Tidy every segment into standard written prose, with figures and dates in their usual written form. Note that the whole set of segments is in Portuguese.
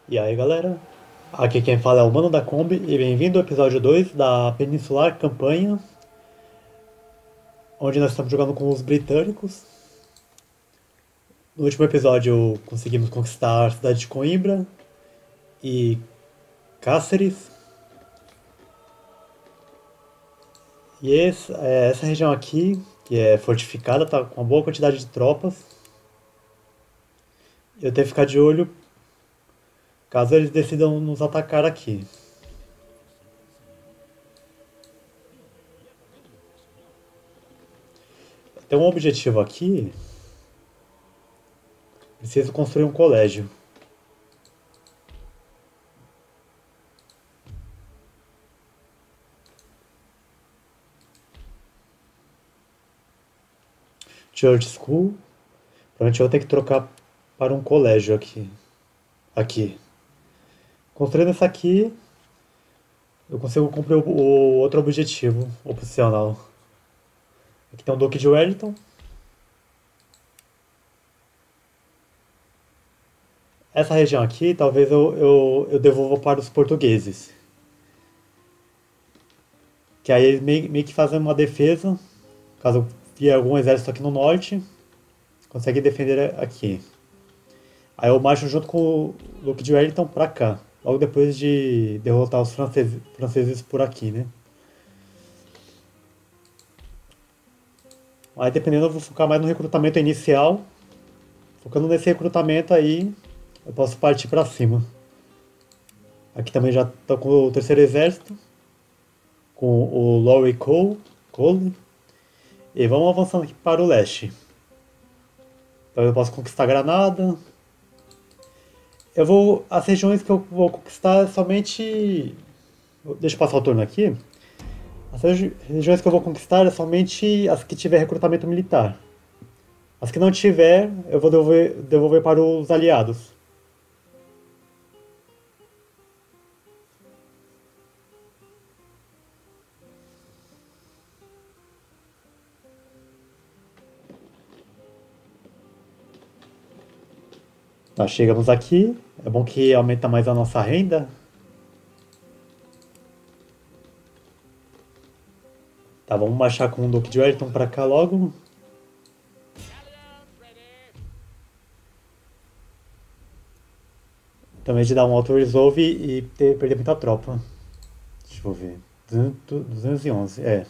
E aí galera, aqui quem fala é o Mano da Kombi e bem-vindo ao episódio 2 da Peninsular Campanha, onde nós estamos jogando com os britânicos. No último episódio conseguimos conquistar a cidade de Coimbra e Cáceres. E essa região aqui, que é fortificada, tá com uma boa quantidade de tropas. Eu tenho que ficar de olho caso eles decidam nos atacar aqui. Tem um objetivo aqui, preciso construir um colégio. Church School. Provavelmente eu vou ter que trocar para um colégio aqui. Aqui. Construindo essa aqui, eu consigo cumprir o outro objetivo opcional. Aqui tem o Duque de Wellington. Essa região aqui, talvez eu devolva para os portugueses. Que aí eles meio que fazem uma defesa. Caso vier algum exército aqui no norte, consegue defender aqui. Aí eu marcho junto com o Duque de Wellington pra cá. Logo depois de derrotar os franceses por aqui, né? Aí dependendo eu vou focar mais no recrutamento inicial. Focando nesse recrutamento aí, eu posso partir pra cima. Aqui também já tô com o terceiro exército. Com o Lowry Cole. E vamos avançando aqui para o leste. Então eu posso conquistar Granada. As regiões que eu vou conquistar é somente. Deixa eu passar o turno aqui. As regiões que eu vou conquistar é somente as que tiver recrutamento militar. As que não tiver, eu vou devolver para os aliados. Tá, chegamos aqui. É bom que aumenta mais a nossa renda. Tá, vamos marchar com o Duque de Wellington pra cá logo. Também de dar um auto-resolve e perder muita tropa. Deixa eu ver. 211, é.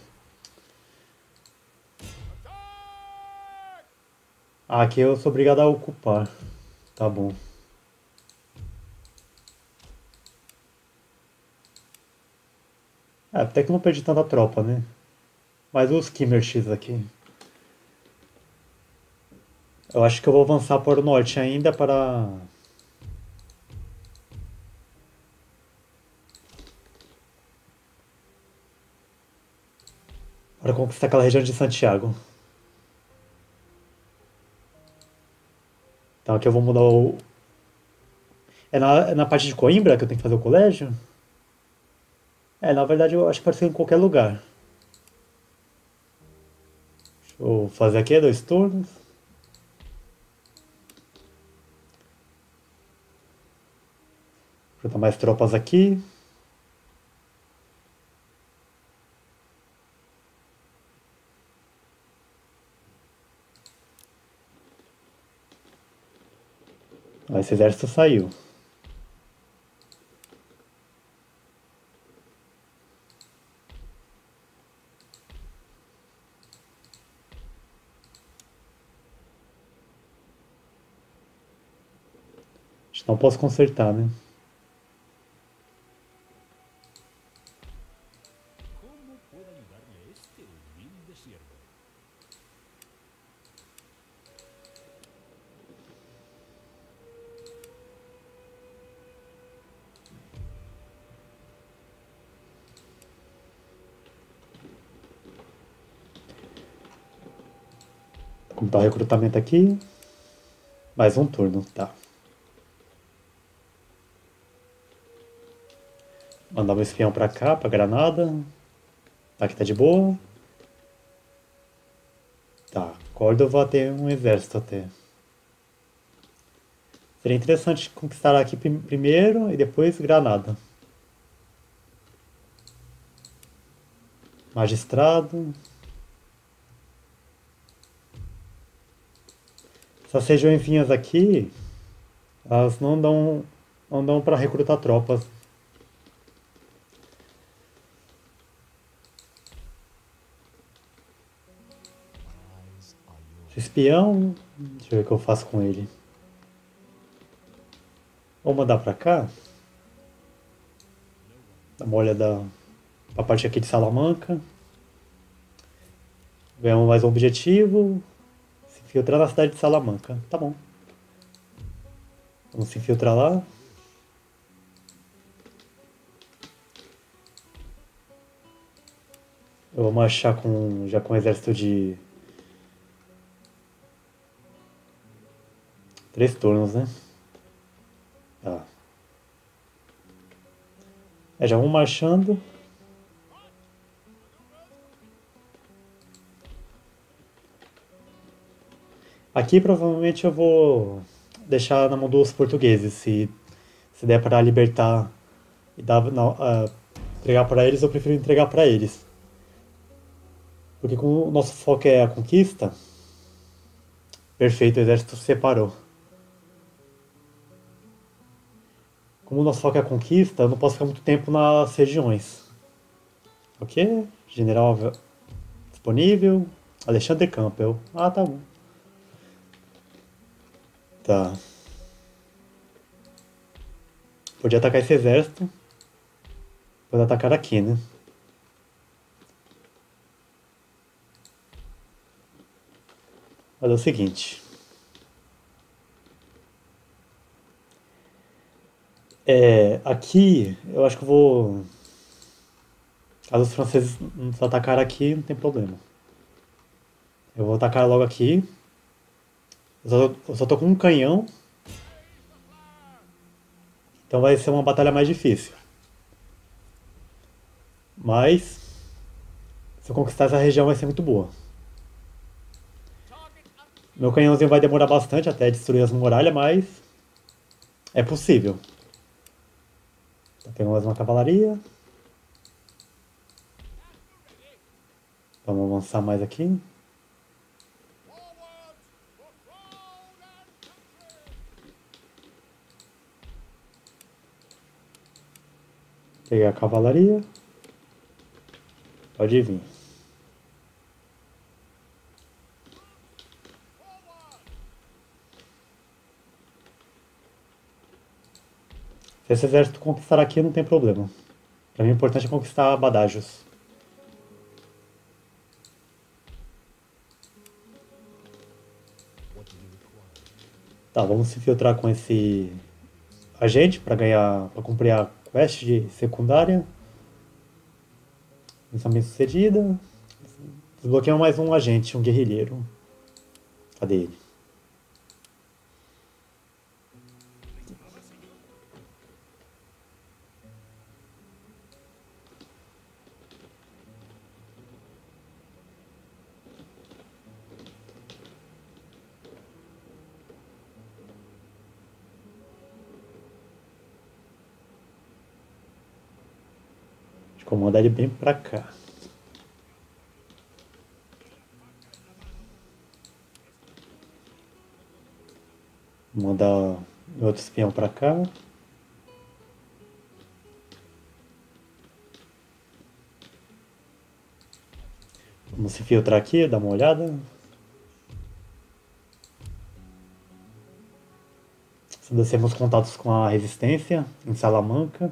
Ah, aqui eu sou obrigado a ocupar. Tá bom. É, até que não perdi tanta tropa, né? Mas os Kimmershis aqui. Eu acho que eu vou avançar para o norte ainda para conquistar aquela região de Santiago. Então aqui eu vou mudar o. É na parte de Coimbra que eu tenho que fazer o colégio? É, na verdade eu acho que pode ser em qualquer lugar. Deixa eu fazer aqui 2 turnos. Botar mais tropas aqui. Ah, esse exército saiu. Não posso consertar, né? ¿Cómo puedo ayudarle a este humilde siervo? Como tá o recrutamento aqui? Mais um turno, tá. Mandar um espião pra cá, pra Granada. Aqui tá de boa. Tá, Córdoba tem um exército até. Seria interessante conquistar aqui primeiro e depois Granada. Magistrado. Essas regiõezinhas aqui, elas não dão para recrutar tropas. Espião, deixa eu ver o que eu faço com ele. Vou mandar pra cá. Dá uma olhada pra parte aqui de Salamanca. Ganhamos mais um objetivo. Se infiltrar na cidade de Salamanca. Tá bom. Vamos se infiltrar lá. Eu vou marchar já com um exército de 3 turnos, né? Tá. Já vamos marchando. Aqui provavelmente eu vou deixar na mão dos portugueses. Se der para libertar e entregar para eles, eu prefiro entregar para eles. Porque como o nosso foco é a conquista, perfeito, o exército se separou. Como o nosso foco é a conquista, eu não posso ficar muito tempo nas regiões. Ok? General disponível. Alexandre Campbell. Ah, tá bom. Tá. Podia atacar esse exército. Pode atacar aqui, né? Mas é o seguinte. Aqui eu acho que eu vou. Caso os franceses nos atacarem aqui, não tem problema. Eu vou atacar logo aqui. Eu só tô com um canhão. Então vai ser uma batalha mais difícil. Mas se eu conquistar essa região vai ser muito boa. Meu canhãozinho vai demorar bastante até destruir as muralhas, mas é possível. Tá pegando mais uma cavalaria. Vamos avançar mais aqui. Peguei a cavalaria. Pode vir. Se esse exército conquistar aqui, não tem problema. Pra mim, o importante é conquistar Badajoz. Tá, vamos se infiltrar com esse agente para cumprir a quest de secundária. Missão bem sucedida. Desbloqueamos mais um agente, um guerrilheiro. Cadê ele? Deixa eu mandar ele bem pra cá. Vou mandar outro espião pra cá. Vamos se filtrar aqui, dar uma olhada. Estabelecemos contatos com a resistência em Salamanca.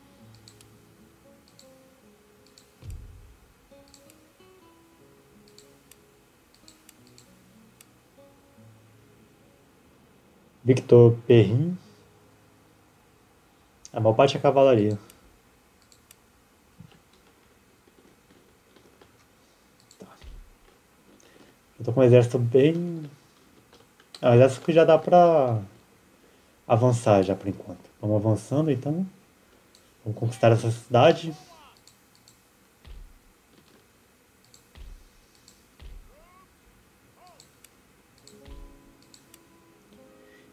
Victor Perrin. A maior parte é cavalaria. Tá. Eu tô com um exército bem. É um exército que já dá pra avançar já por enquanto. Vamos avançando então. Vamos conquistar essa cidade.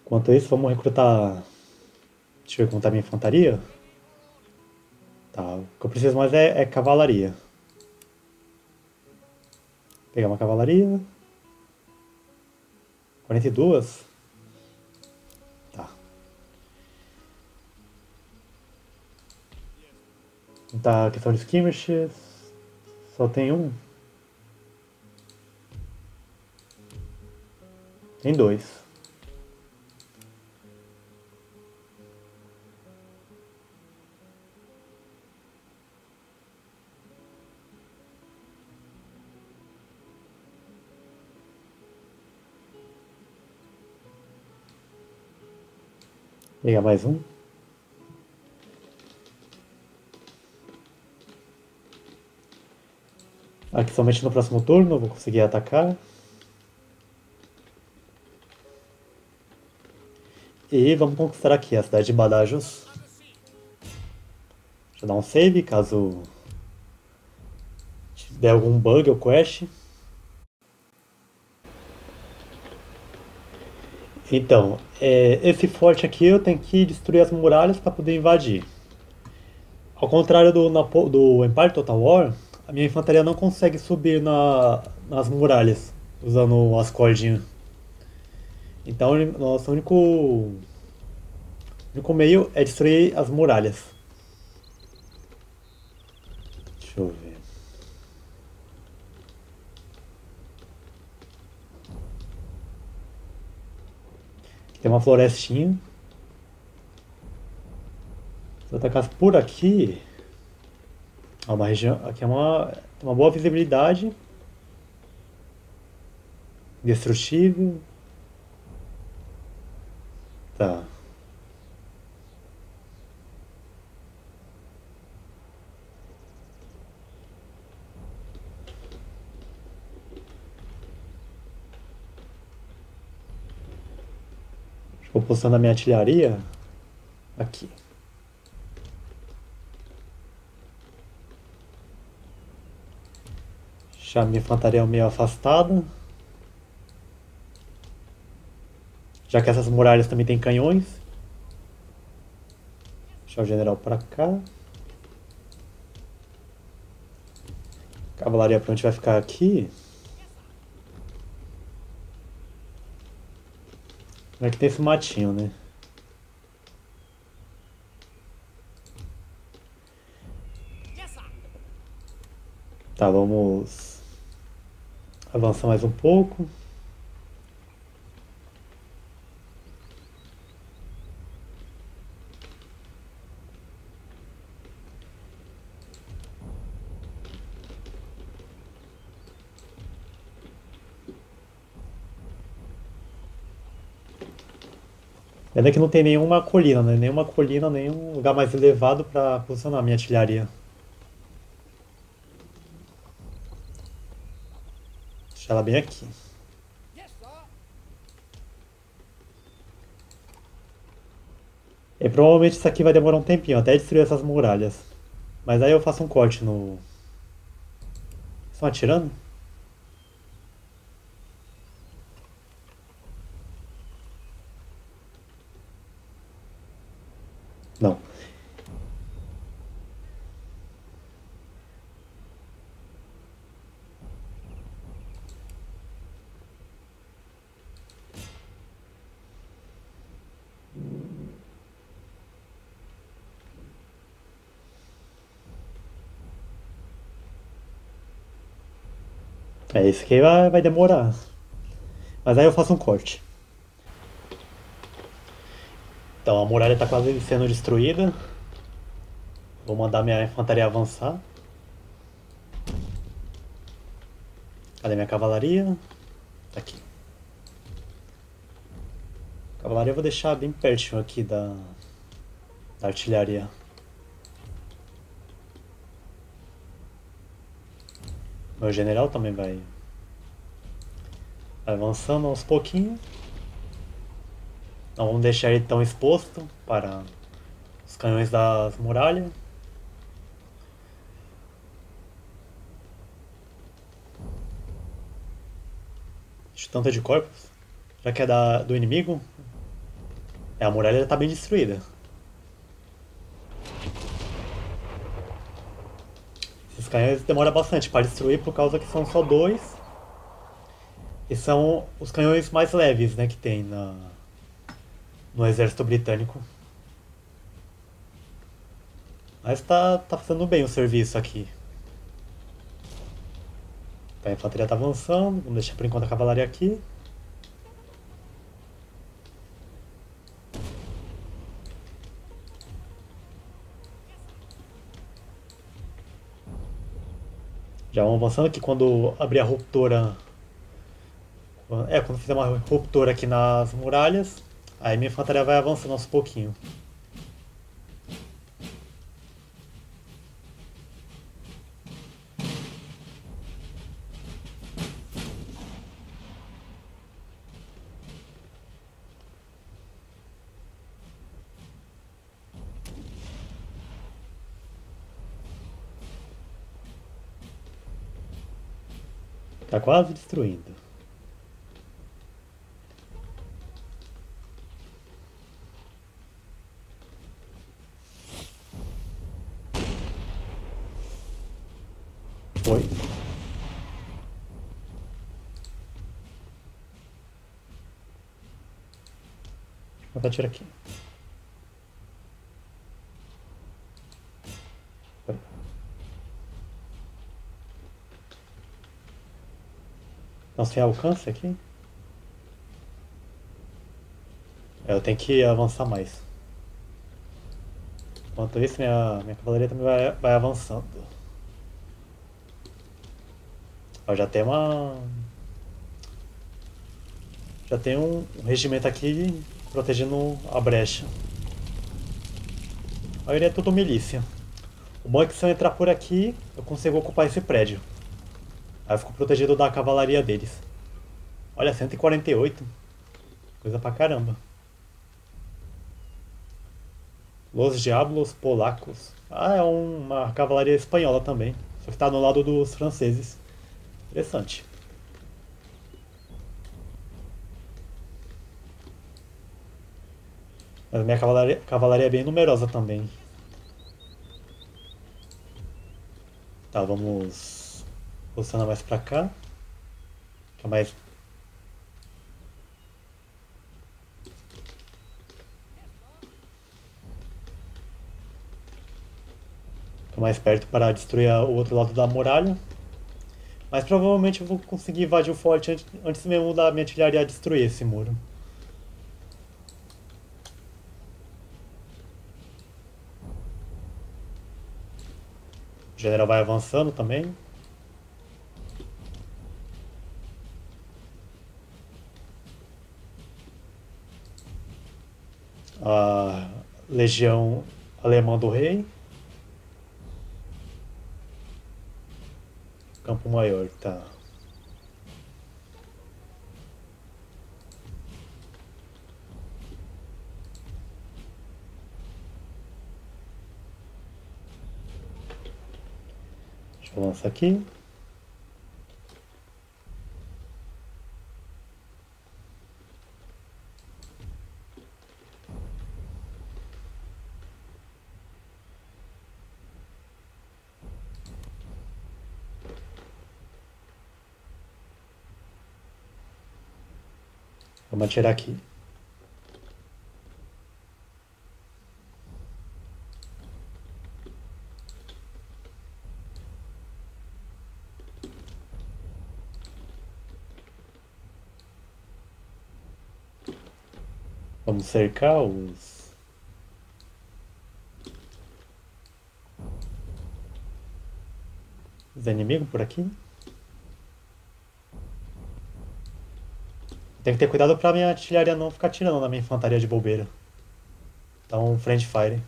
Enquanto isso, vamos recrutar. Deixa eu ver como tá minha infantaria. Tá, o que eu preciso mais é cavalaria. Pegar uma cavalaria. 42? Tá. Tá, questão de skirmishes. Só tem um. Tem dois. Pegar mais um. Aqui somente no próximo turno eu vou conseguir atacar. E vamos conquistar aqui a cidade de Badajoz. Deixa eu dar um save caso der algum bug ou crash. Então, esse forte aqui eu tenho que destruir as muralhas para poder invadir. Ao contrário do Empire Total War, a minha infantaria não consegue subir nas muralhas usando as cordinhas. Então, nosso único meio é destruir as muralhas. Deixa eu ver. Aqui tem uma florestinha. Se eu atacasse por aqui, ó, uma região, aqui é uma boa visibilidade. Destrutível. Tá. Vou posicionar a minha artilharia aqui. Deixar a minha infantaria meio afastada. Já que essas muralhas também tem canhões. Deixar o general pra cá. Cavalaria pronto vai ficar aqui. Como é que tem esse matinho, né? Tá, vamos avançar mais um pouco. Pena que não tem nenhuma colina, né? Nenhuma colina, nenhum lugar mais elevado para posicionar a minha artilharia. Deixar ela bem aqui. E provavelmente isso aqui vai demorar um tempinho até destruir essas muralhas. Mas aí eu faço um corte no. Estão atirando? Não. É, isso aqui vai demorar. Mas aí eu faço um corte. Então a muralha está quase sendo destruída. Vou mandar minha infantaria avançar. Cadê minha cavalaria? Tá aqui. Cavalaria eu vou deixar bem pertinho aqui da artilharia. Meu general também vai avançando aos pouquinhos. Não vamos deixar ele tão exposto para os canhões das muralhas. Tanto de corpos, já que é do inimigo. É, a muralha tá bem destruída. Esses canhões demoram bastante para destruir por causa que são só dois. E são os canhões mais leves, né, que tem no exército britânico. Mas tá fazendo bem o serviço aqui. A infantaria tá avançando. Vamos deixar por enquanto a cavalaria aqui. Já vão avançando que quando abrir a ruptura. Quando fizer uma ruptura aqui nas muralhas, aí minha infantaria vai avançando aos pouquinho. Tá quase destruindo. Foi. Vou botar tiro aqui. Foi. Não tem alcance aqui? Eu tenho que avançar mais. Enquanto isso, minha cavalaria também vai avançando. Ó, já tem uma. Já tem um regimento aqui protegendo a brecha. A maioria é tudo milícia. O bom é que se eu entrar por aqui, eu consigo ocupar esse prédio. Aí eu fico protegido da cavalaria deles. Olha, 148. Coisa pra caramba. Los Diablos Polacos. Ah, é uma cavalaria espanhola também. Só que tá no lado dos franceses. Interessante. Mas a minha cavalaria é bem numerosa também. Tá, vamos posicionar mais pra cá. Fica mais. Fica mais perto para destruir o outro lado da muralha. Mas provavelmente eu vou conseguir invadir o forte antes mesmo da minha artilharia destruir esse muro. O general vai avançando também. A legião alemã do rei. Campo Maior, tá. Deixa eu lançar aqui. Vamos atirar aqui. Vamos cercar os inimigos por aqui. Tem que ter cuidado pra minha artilharia não ficar tirando na minha infantaria de bobeira. Então, friend fire.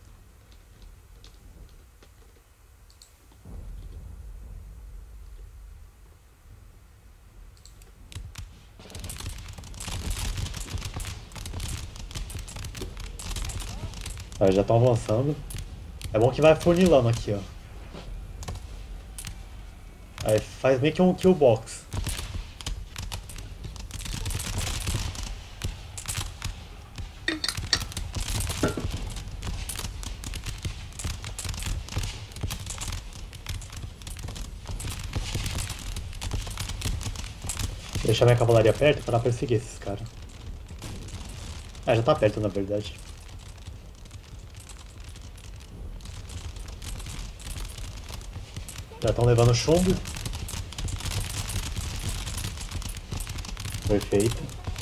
Ah, já estão avançando. É bom que vai funilando aqui, ó. Aí faz meio que um kill box. Deixar minha cavalaria perto para perseguir esses caras. Ah, já tá perto na verdade. Já estão levando chumbo. Perfeito.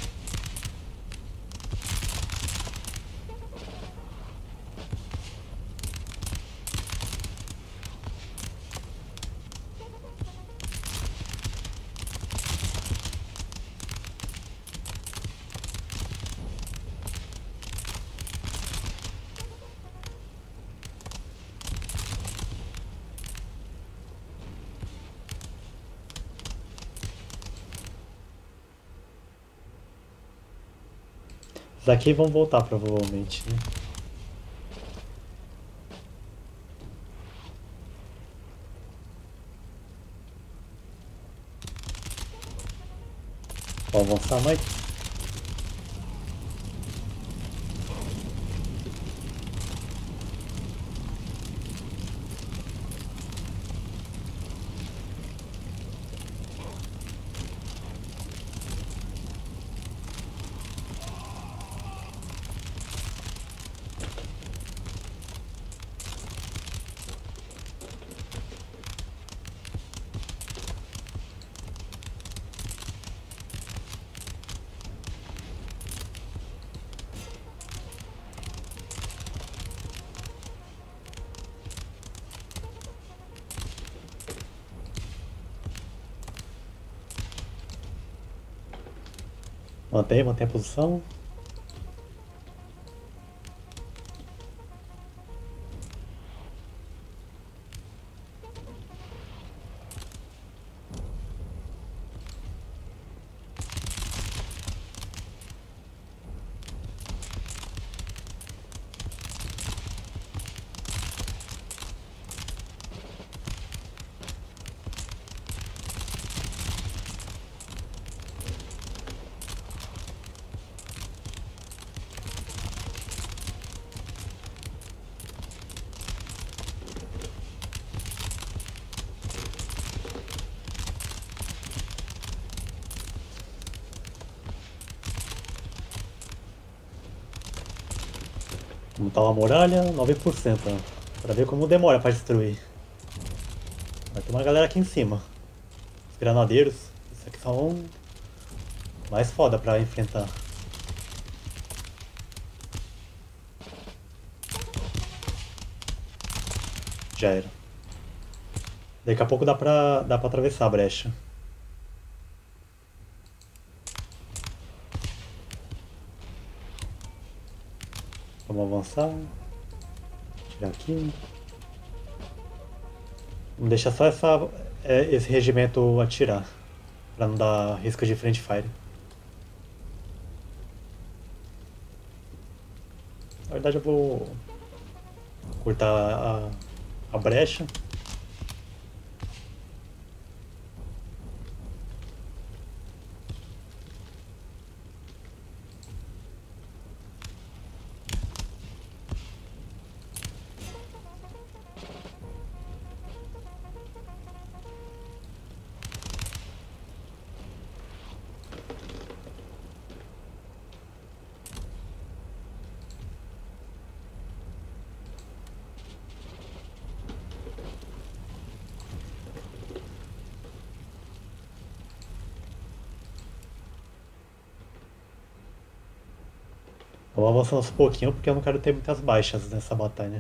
Os daqui vão voltar provavelmente, né? Vou avançar mais. Mantém a posição. Montar uma muralha, 9%. Ó, pra ver como demora pra destruir. Vai ter uma galera aqui em cima. Os granadeiros. Esses aqui são mais foda pra enfrentar. Já era. Daqui a pouco dá pra atravessar a brecha. Vamos avançar. Tirar aqui. Vamos deixar só esse regimento atirar. Pra não dar risco de friendly fire. Na verdade eu vou cortar a brecha. Vamos avançando aos pouquinho porque eu não quero ter muitas baixas nessa batalha.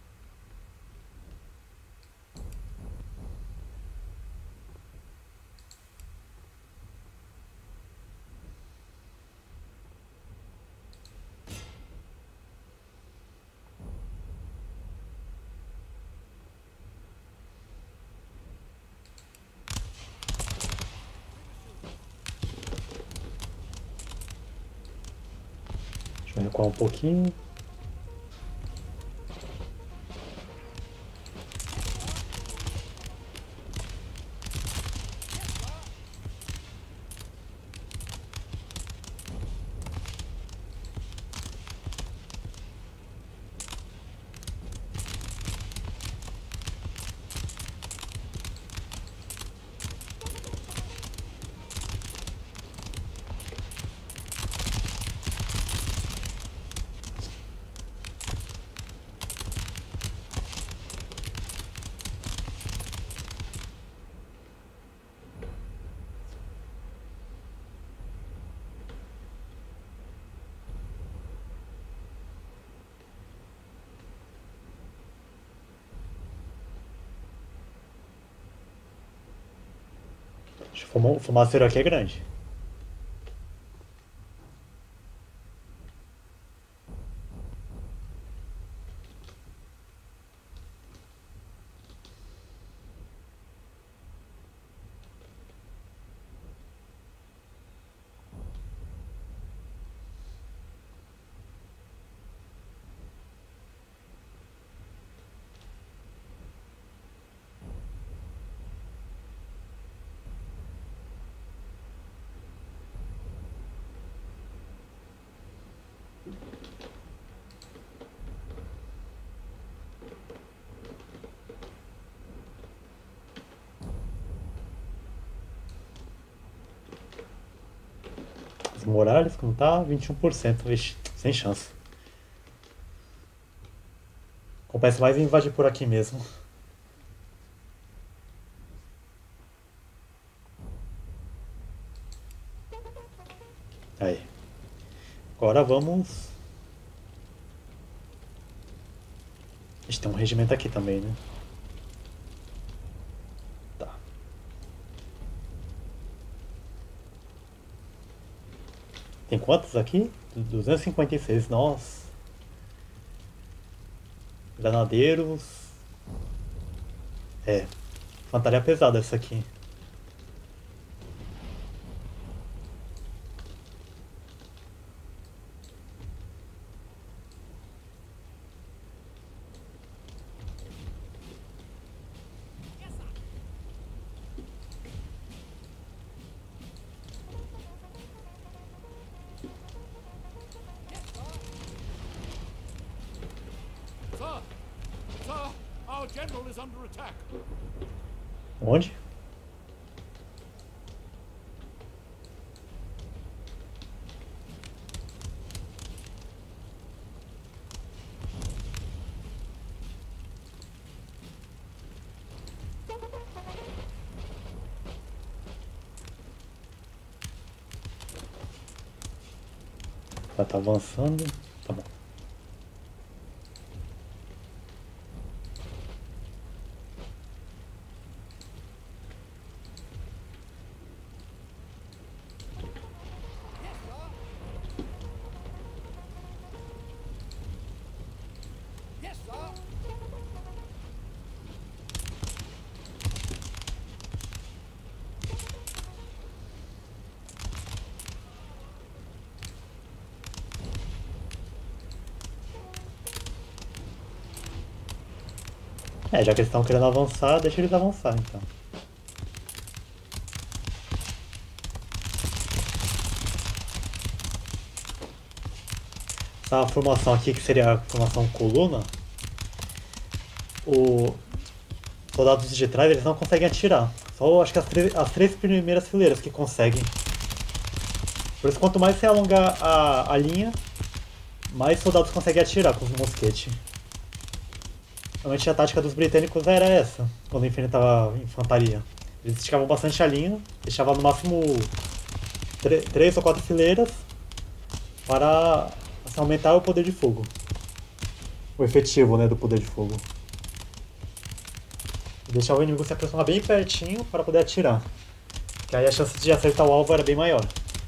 Deixa eu recuar um pouquinho. O fumaceiro aqui é grande. Os Morales, como tá? 21%. Vixe, sem chance. Compensa mais invadir por aqui mesmo. Aí. Agora vamos. A gente tem um regimento aqui também, né? Tá. Tem quantos aqui? 256. Nossa. Granadeiros. É. Infantaria pesada essa aqui. Sir! Sir! Our general is under attack! Onde? Tá avançando. Tá bom. Yes, sir! É, já que eles estão querendo avançar, deixa eles avançar então. Essa formação aqui, que seria a formação coluna, os soldados de trás eles não conseguem atirar. Só acho que as três primeiras fileiras que conseguem. Por isso, quanto mais você alongar a linha, mais soldados conseguem atirar com os mosquetes. Realmente a tática dos britânicos era essa, quando enfrentava infantaria. Eles esticavam bastante a linha, deixavam no máximo 3 ou 4 fileiras para assim, aumentar o poder de fogo. O efetivo, né, do poder de fogo. E deixava o inimigo se aproximar bem pertinho para poder atirar. Que aí a chance de acertar o alvo era bem maior.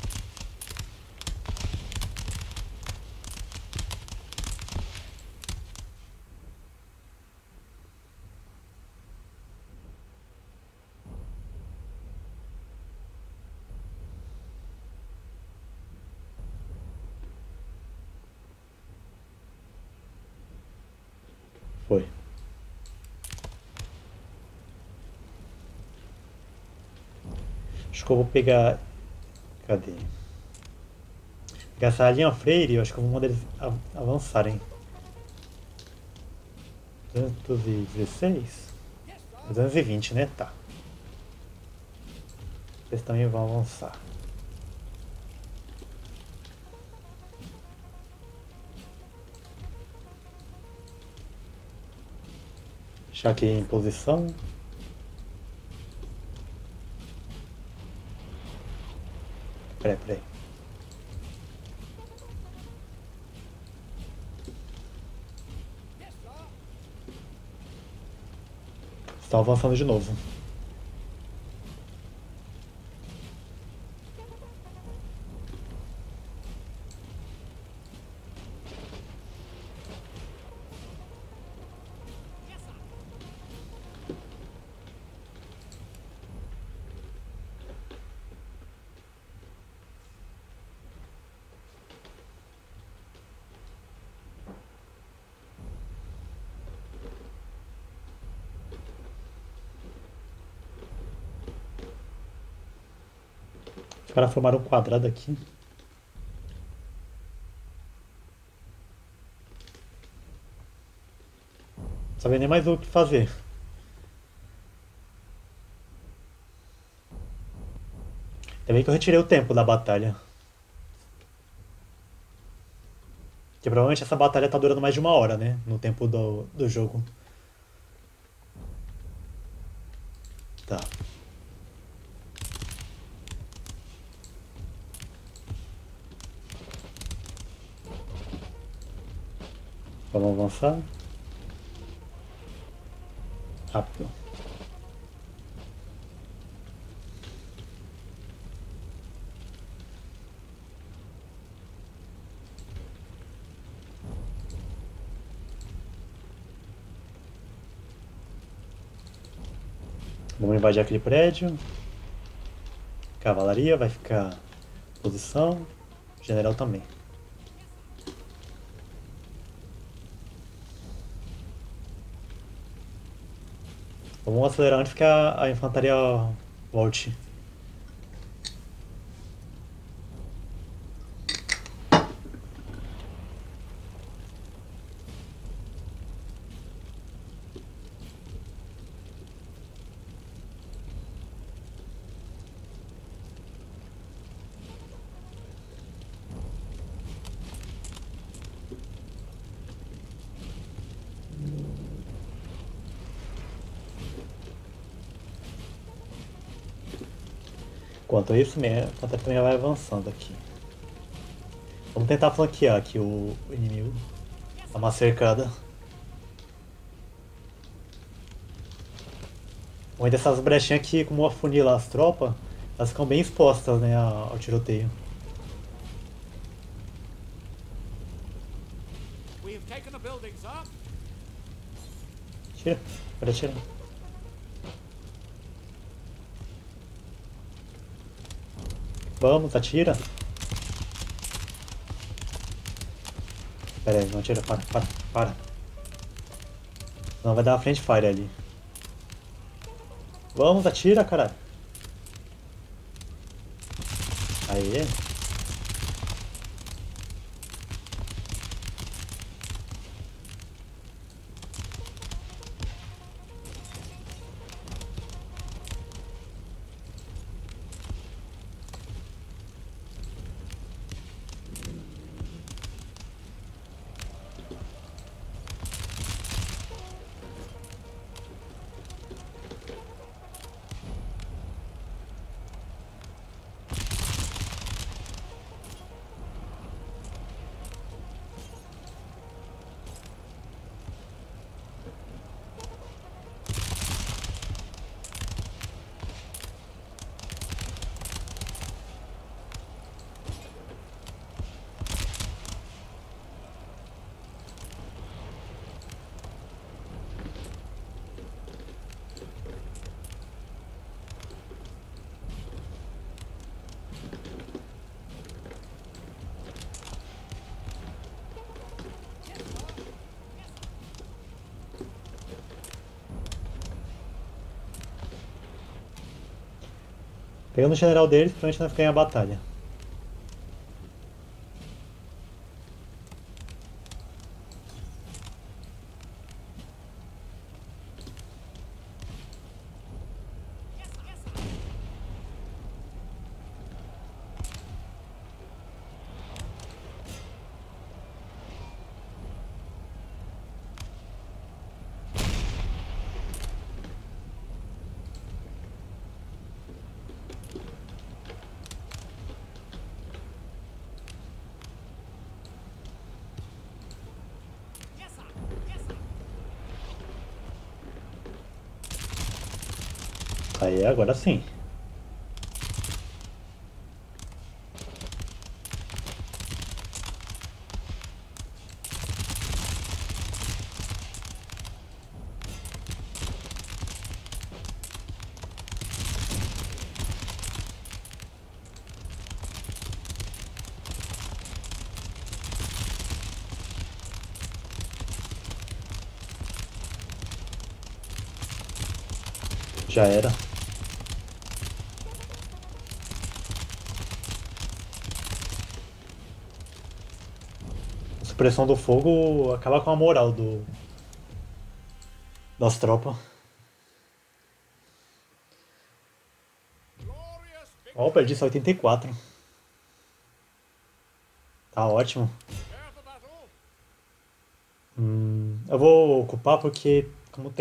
Foi. Acho que eu vou pegar. Cadê? Pegar essa linha Freire, eu acho que eu vou mandar eles avançarem. 216? 220, né? Tá. Eles também vão avançar. Deixar aqui em posição. Peraí. Estão avançando de novo. Os caras formaram um quadrado aqui. Não sabia nem mais o que fazer. Ainda bem que eu retirei o tempo da batalha. Porque provavelmente essa batalha tá durando mais de 1 hora, né? No tempo do jogo. Tá. Vamos avançar. Rápido. Vamos invadir aquele prédio. Cavalaria vai ficar em posição. General também. Vamos acelerar antes que a infantaria volte. Enquanto isso, a infantaria também vai avançando aqui. Vamos tentar flanquear aqui o inimigo. Dá uma cercada. Onde essas brechinhas aqui, como afunila as tropas, elas ficam bem expostas, né, ao tiroteio. We have taken a building, sir. Tira, pode atirar. Vamos, atira. Pera aí, não atira, para. Não, vai dar uma frente fire ali. Vamos, atira, caralho. Aê. Pegando o general deles, provavelmente nós ganhar a batalha. Aí, agora sim. Já era. supressão do fogo acaba com a moral das tropas. Glorious Ó, eu perdi só 84. Tá ótimo. prepare for battle. Eu vou ocupar porque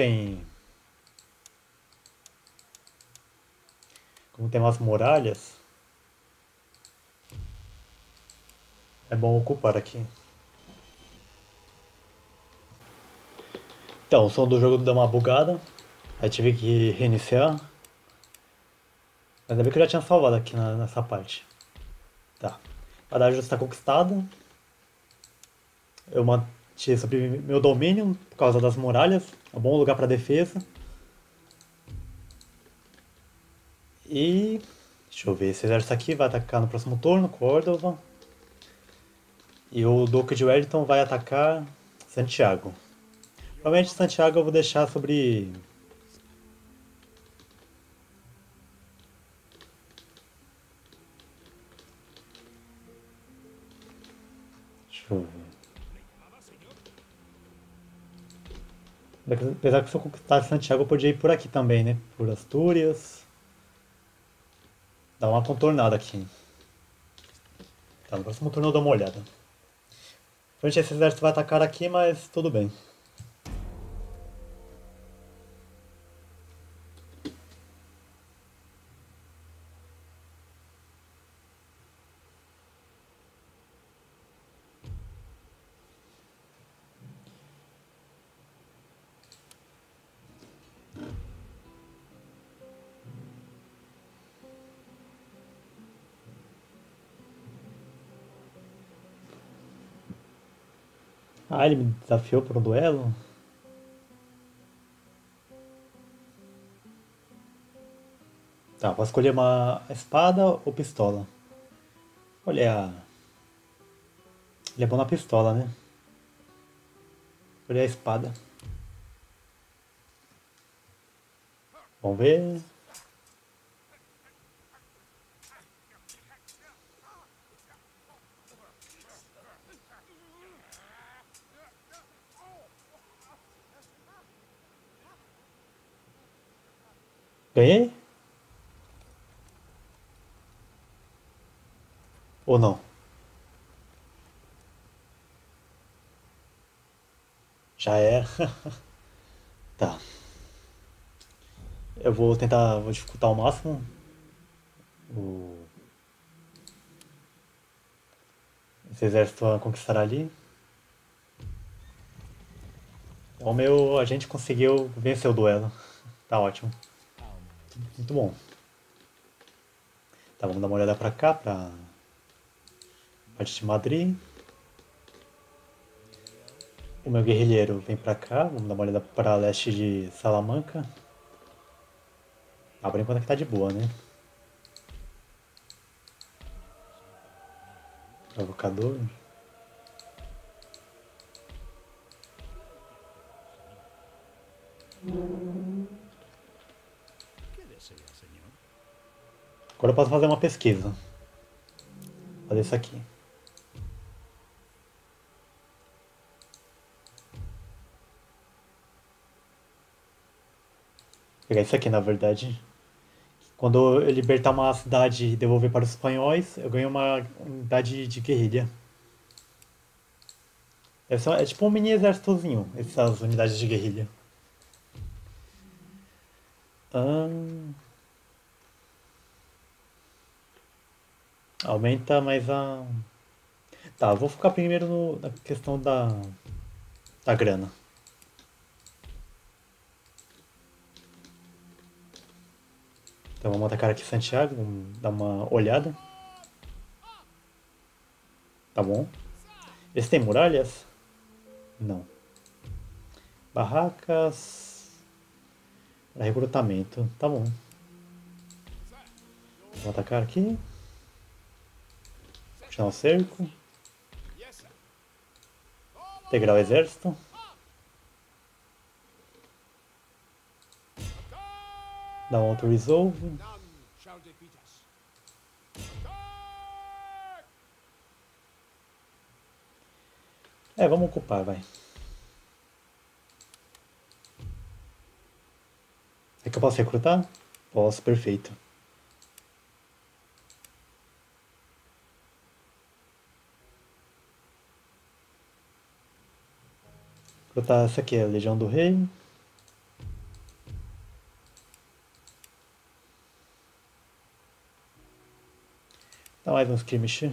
como tem umas muralhas, é bom ocupar aqui. Então, o som do jogo deu uma bugada, aí tive que reiniciar. Mas ainda bem que eu já tinha salvado aqui nessa parte. Tá. A cidade já está conquistada. Eu mantive sobre meu domínio por causa das muralhas. É um bom lugar para defesa. E deixa eu ver, esse exército aqui vai atacar no próximo turno, Córdoba. E o Duque de Wellington vai atacar Santiago. Provavelmente Santiago eu vou deixar sobre. Deixa eu ver. Apesar que se eu conquistar Santiago eu podia ir por aqui também, né? Por Astúrias. Dá uma contornada aqui. Tá, no próximo turno eu dou uma olhada. Provavelmente esse exército vai atacar aqui, mas tudo bem. Ah, ele me desafiou por um duelo? Tá, posso escolher uma espada ou pistola? Olha, ele é bom na pistola, né? Escolher a espada. Vamos ver. Ganhei? Ou não? Já é. Tá. Eu vou tentar, vou dificultar ao máximo o... esse exército a conquistar ali. O meu agente conseguiu vencer o duelo. Tá ótimo. Muito bom. Tá, vamos dar uma olhada pra cá, pra parte de Madrid. O meu guerrilheiro vem pra cá, vamos dar uma olhada para leste de Salamanca. Ah, por enquanto que tá de boa, né? Provocador. ¿Qué desea, señor? Agora eu posso fazer uma pesquisa. Fazer isso aqui. Vou pegar isso aqui, na verdade. Quando eu libertar uma cidade e devolver para os espanhóis, eu ganho uma unidade de guerrilha. É tipo um mini exércitozinho, essas unidades de guerrilha. Aumenta mais a. Tá, eu vou focar primeiro na questão da grana. Então vamos atacar aqui Santiago, vamos dar uma olhada. Tá bom. Esse tem muralhas? Não. Barracas. Para recrutamento. Tá bom. Vamos atacar aqui. Continuar o cerco. Yes, sir. Integrar o exército. Dar um auto-resolve. None shall defeat us. Attack! É, vamos ocupar, vai. É que eu posso recrutar? Posso, perfeito. Recrutar essa aqui, a Legião do Rei. Dá mais um skirmish.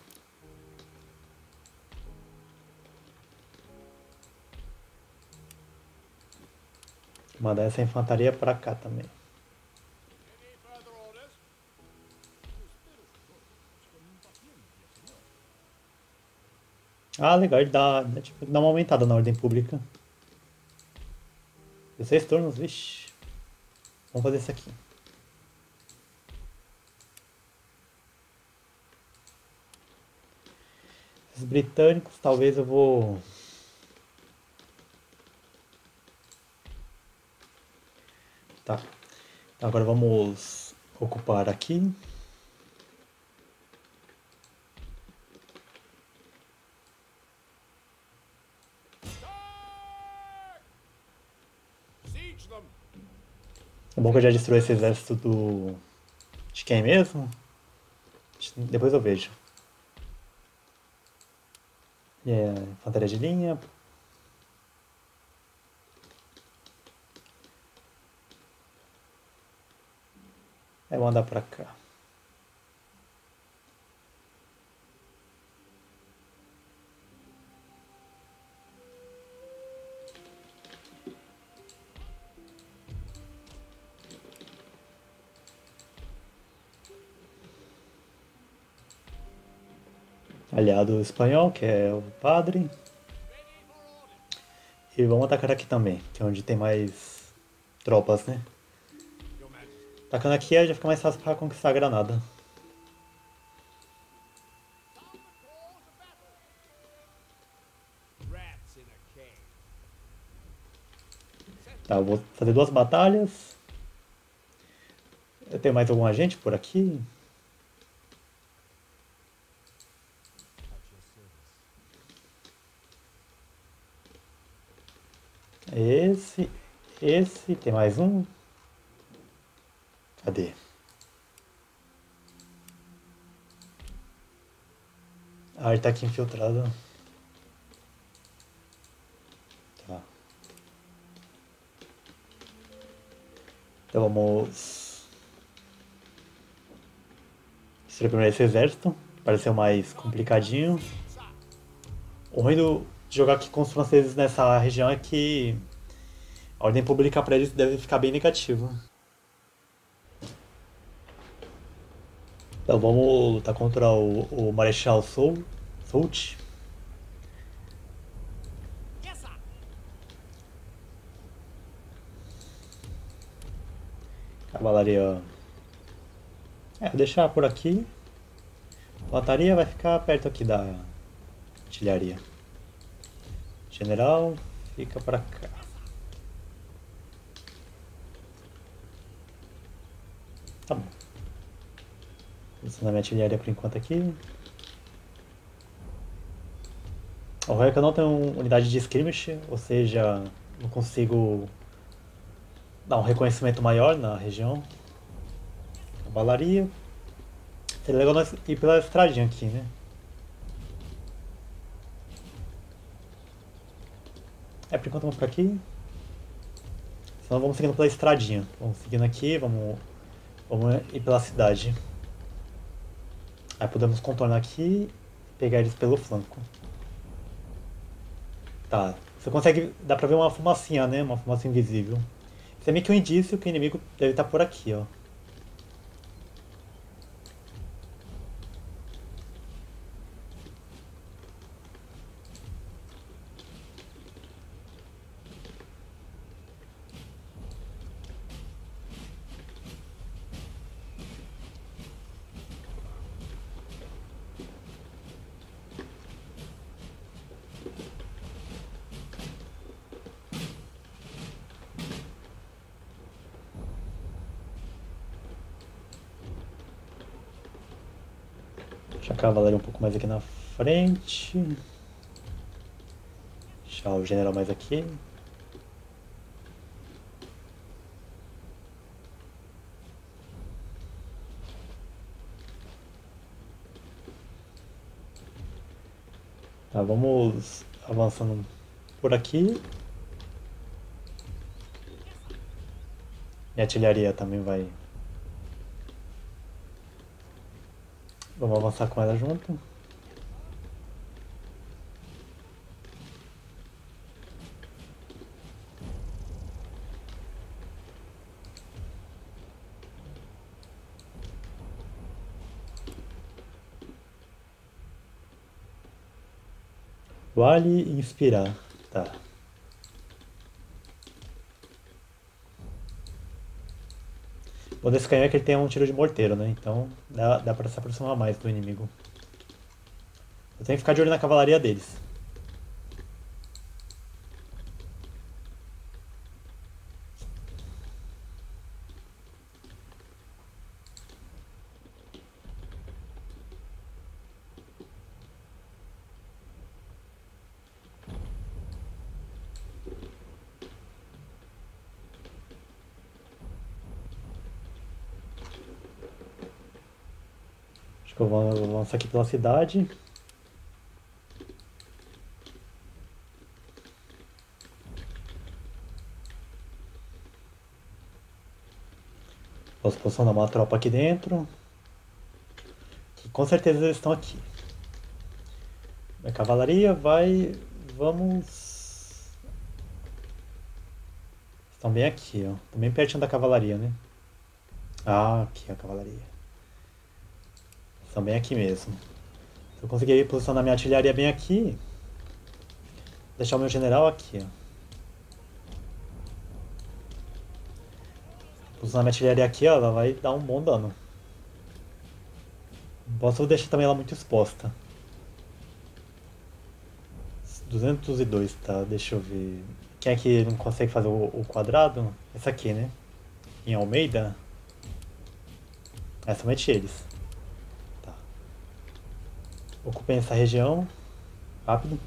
Mandar essa infantaria pra cá também. Any further orders? Ah, legal, ele dá, tipo, dá uma aumentada na ordem pública. 16 turnos, vixi. Vamos fazer isso aqui. Os britânicos, talvez eu vou... Tá. Então agora vamos ocupar aqui. Siege them! É bom que eu já destruí esse exército do... De quem mesmo? Depois eu vejo. É, infantaria de linha. É, vou andar pra cá. Aliado espanhol, que é o padre. Ready for order. E vamos atacar aqui também, que é onde tem mais tropas, né? Your Majesty. Atacando aqui aí já fica mais fácil para conquistar a Granada. Sound the call to battle. Rats in a cave. Tá, eu vou fazer 2 batalhas. Eu tenho mais algum agente por aqui? Esse, tem mais um? Cadê? Ah, ele tá aqui infiltrado. Tá. Então vamos destruir primeiro esse exército. Pareceu mais complicadinho. O ruim de jogar aqui com os franceses nessa região é que a ordem pública para eles deve ficar bem negativa. Então vamos lutar contra o Marechal Soult. Yes, sir. Cavalaria. É, vou deixar por aqui. Infantaria vai ficar perto aqui da artilharia. General, fica pra cá. Tá bom. Posicionar minha artilharia por enquanto aqui. O ruim é que eu não tenho unidade de skirmish, ou seja, não consigo dar um reconhecimento maior na região. Cavalaria. Seria legal nós ir pela estradinha aqui, né? É, por enquanto vamos por aqui. Senão vamos seguindo pela estradinha. Vamos seguindo aqui, vamos ir pela cidade. Aí podemos contornar aqui e pegar eles pelo flanco. Tá, você consegue, dá pra ver uma fumacinha, né? Uma fumaça invisível. Isso é meio que um indício que o inimigo deve estar por aqui, ó. Deixa a cavalaria um pouco mais aqui na frente. deixar o general mais aqui. Tá, vamos avançando por aqui. E a artilharia também vai. Vamos avançar com ela junto. Vale e inspirar. Tá. O desse canhão é que ele tem um tiro de morteiro, né? Então dá pra se aproximar mais do inimigo. Eu tenho que ficar de olho na cavalaria deles. Acho que eu vou avançar aqui pela cidade. Posso posicionar uma tropa aqui dentro. Que com certeza eles estão aqui. A cavalaria vai. Vamos. Estão bem aqui, ó. Estão bem pertinho da cavalaria, né? Ah, aqui a cavalaria. Estão bem aqui mesmo. Se eu conseguir posicionar minha artilharia bem aqui. Deixar o meu general aqui, ó. Posicionar minha artilharia aqui, ó. Ela vai dar um bom dano. Não posso deixar também ela muito exposta. 202, tá? Deixa eu ver. Quem é que não consegue fazer o quadrado? Essa aqui, né? Em Almeida? É somente eles. Tá. Ocupem essa região. Rápido.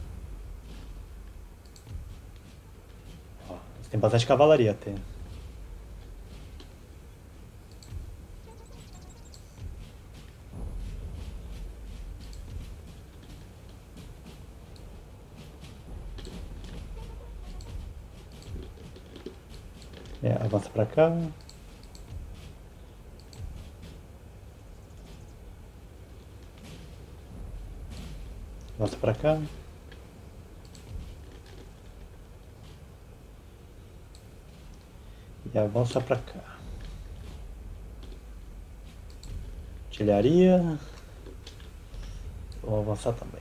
Ó, tem bastante cavalaria até. É, avança pra cá. Avança pra cá. E avança pra cá. Artilharia. Vou avançar também.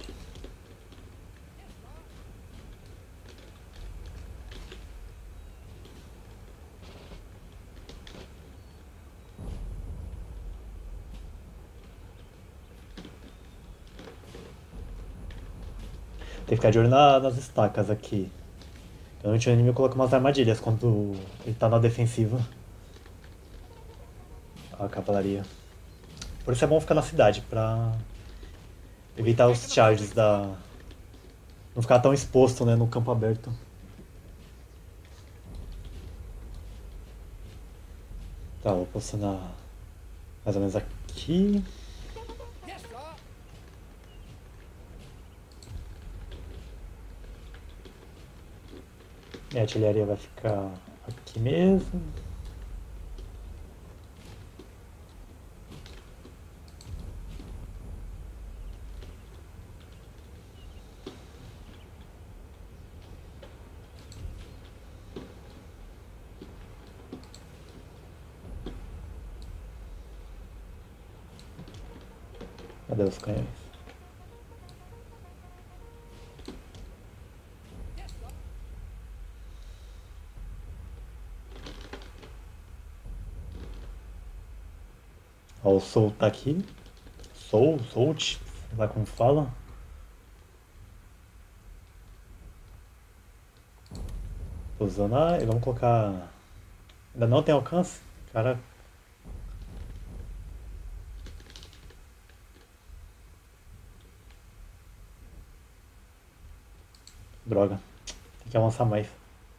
Tem que ficar de olho nas estacas aqui. Normalmente o inimigo coloca umas armadilhas quando ele tá na defensiva. A cavalaria. Por isso é bom ficar na cidade, pra evitar os charges da. Não ficar tão exposto, né, no campo aberto. Tá, vou posicionar mais ou menos aqui. Yes, sir. E a artilharia vai ficar aqui mesmo. Cadê os canhões? Ó, o Soul tá aqui. Soult, sei lá como fala. Posicionar e vamos colocar. Ainda não tem alcance? Cara. Droga. Tem que avançar mais.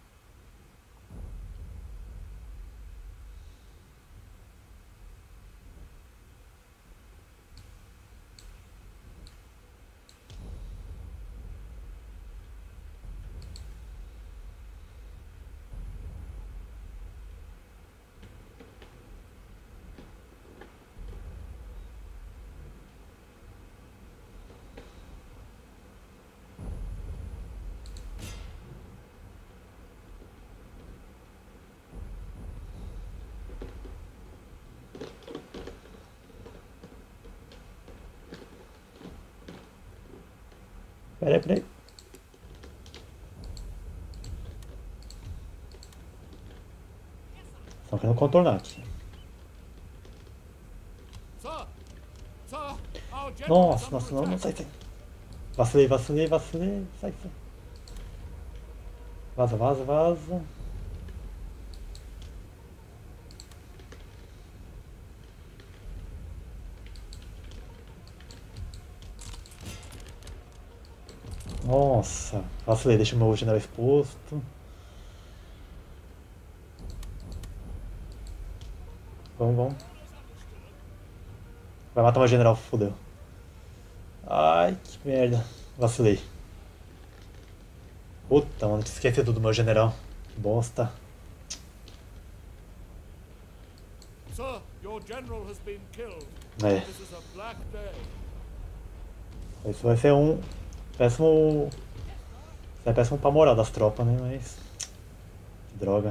Peraí, peraí. Estão querendo contornar aqui. Sir! Sir! Our general is Nossa, under nossa, não, não, sai, attack. sai. Vacilei, vacilei, vacilei. Sai, sai. Vaza, vaza, vaza. Nossa, vacilei, deixa o meu general exposto. Vamos, vamos. Vai matar meu general, fodeu. Ai, que merda. Vacilei. Puta, mano, tinha esquecido do meu general. Que bosta. Sir, your general has been killed. É, This is a black day. isso vai ser um péssimo. Isso é péssimo pra moral das tropas, né? Mas. Que droga.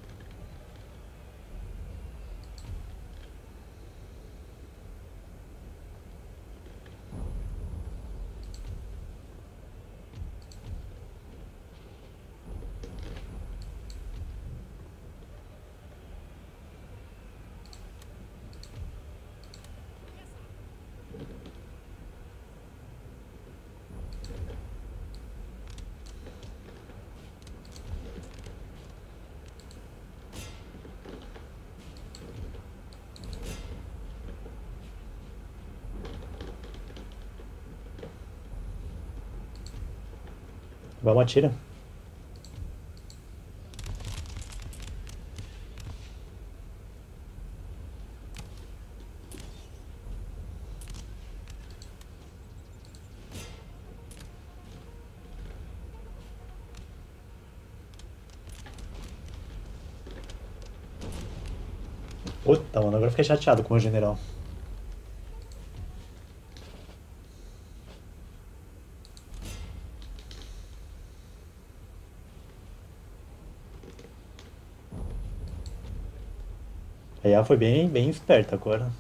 Vamos, atira. Puta, mano, agora eu fiquei chateado com o meu general. A IA foi bem, bem esperta agora.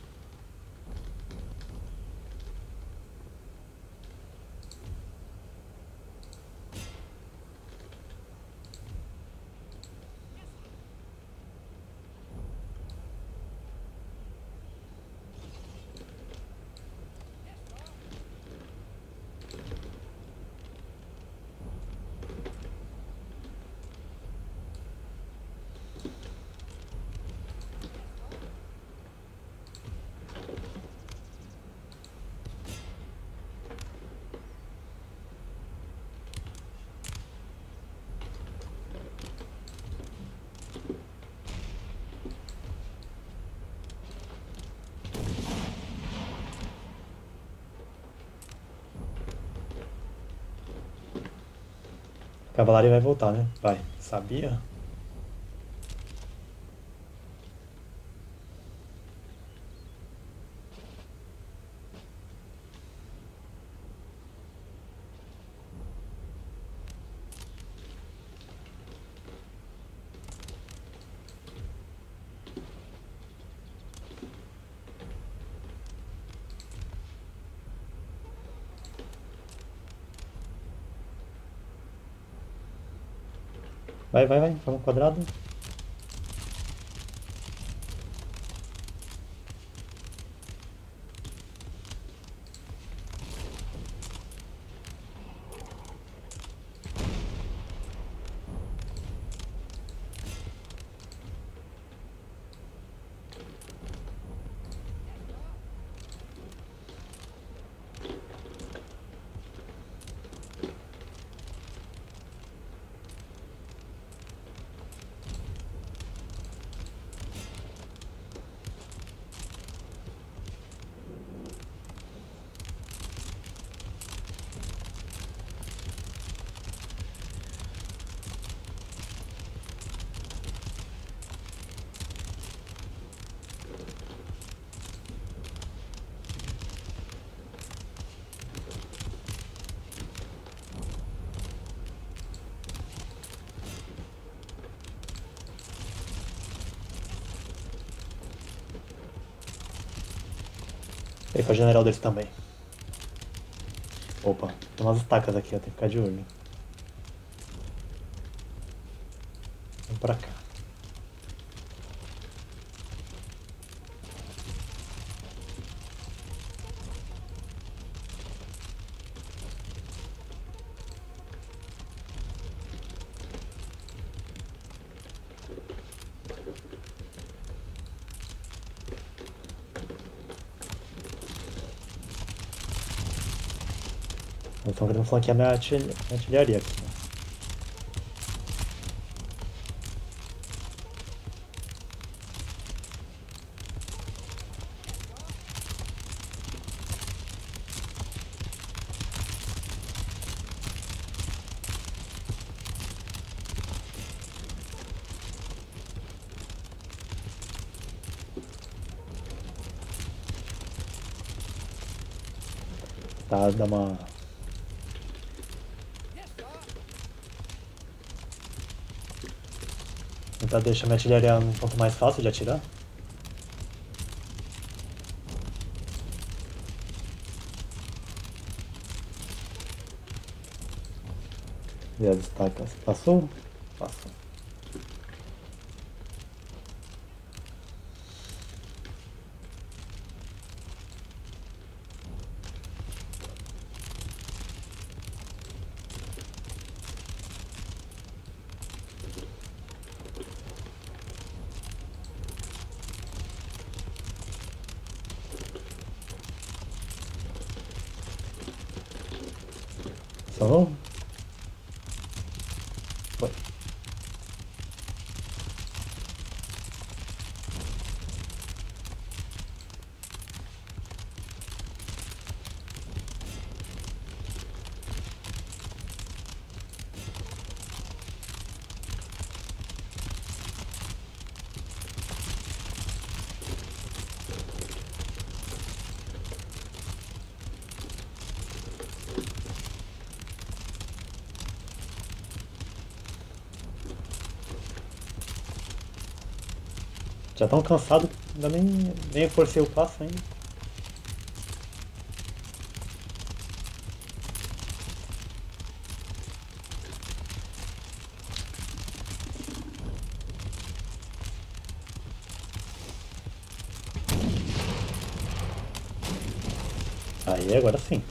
A cavalaria vai voltar, né? Vai. Sabia? Vai, vai, vai. Vamos quadrado. E com o general deles também. Opa, tem umas estacas aqui, ó, tem que ficar de olho. Vamos pra cá. Eles estão querendo flanquear minha artilharia aqui. Né? Tá, dá uma... Tentar deixar minha artilharia um pouco mais fácil de atirar. E as estacas. Passou? Passou. Só. Foi. Já tão cansado, ainda nem forcei o passo ainda. Aí, agora sim.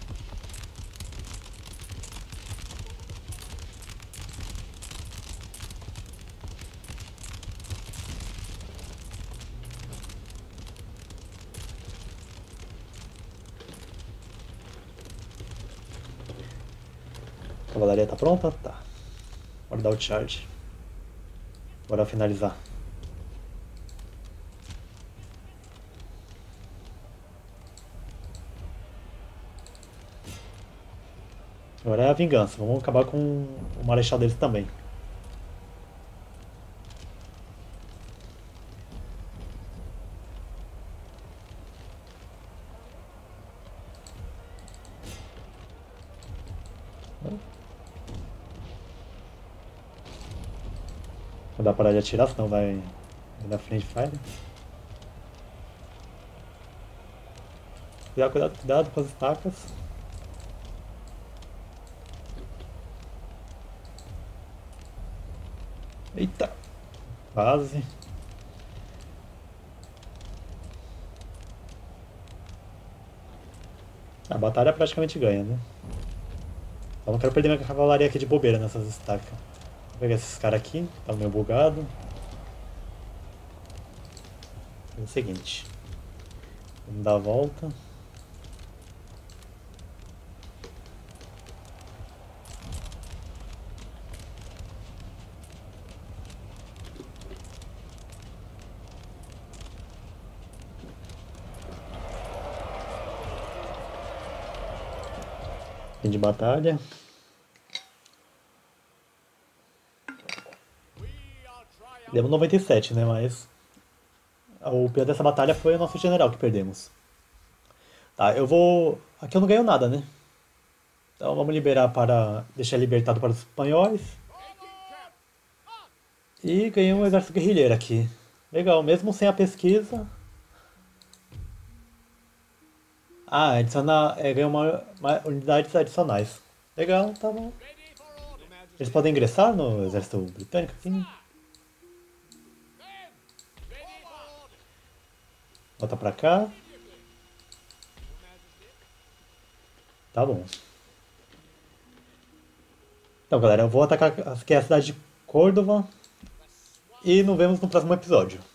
A cavalaria tá pronta? Tá. Bora dar o charge. Bora finalizar. Agora é a vingança. Vamos acabar com o marechal deles também. Não dá pra parar de atirar, senão vai dar frente fire. Cuidado, cuidado, cuidado com as estacas. Eita! Quase. A batalha praticamente ganha, né? Eu não quero perder minha cavalaria aqui de bobeira nessas estacas. Vou pegar esses caras aqui, tá meio bugado. É o seguinte. Vamos dar a volta. Fim de batalha. Demos 97, né? Mas o pior dessa batalha foi o nosso general que perdemos. Tá, eu vou... Aqui eu não ganho nada, né? Então vamos liberar para... Deixar libertado para os espanhóis. E ganhei um exército guerrilheiro aqui. Legal, mesmo sem a pesquisa. Ah, adicionar. Ganha unidades adicionais. Legal, tá bom. Ready for order. Eles podem ingressar no exército britânico aqui? Men, ready for order. Volta pra cá. Tá bom. Então, galera, eu vou atacar aqui a cidade de Córdoba. E nos vemos no próximo episódio.